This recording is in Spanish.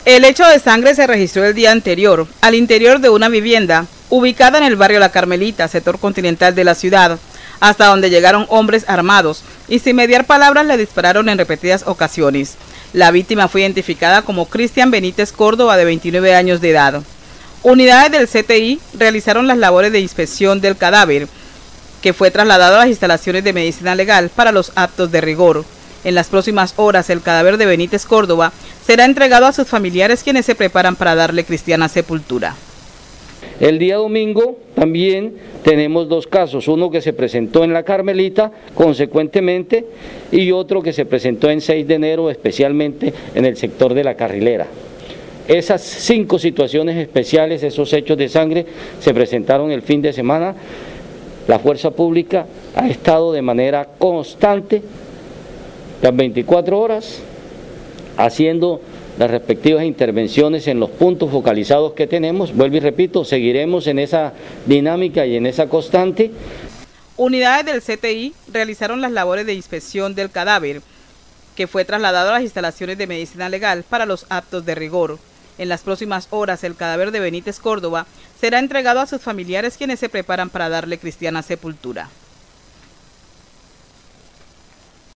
El hecho de sangre se registró el día anterior, al interior de una vivienda, ubicada en el barrio La Carmelita, sector continental de la ciudad, hasta donde llegaron hombres armados y sin mediar palabras le dispararon en repetidas ocasiones. La víctima fue identificada como Cristian Benítez Córdoba, de 29 años de edad. Unidades del CTI realizaron las labores de inspección del cadáver, que fue trasladado a las instalaciones de medicina legal para los actos de rigor. En las próximas horas, el cadáver de Benítez Córdoba será entregado a sus familiares, quienes se preparan para darle cristiana sepultura. El día domingo también tenemos dos casos, uno que se presentó en La Carmelita consecuentemente y otro que se presentó en 6 de enero, especialmente en el sector de La Carrilera. Esas 5 situaciones especiales, esos hechos de sangre, se presentaron el fin de semana. La fuerza pública ha estado de manera constante las 24 horas haciendo las respectivas intervenciones en los puntos focalizados que tenemos. Vuelvo y repito, seguiremos en esa dinámica y en esa constante. Unidades del CTI realizaron las labores de inspección del cadáver, que fue trasladado a las instalaciones de medicina legal para los actos de rigor. En las próximas horas, el cadáver de Benítez Córdoba será entregado a sus familiares, quienes se preparan para darle cristiana sepultura.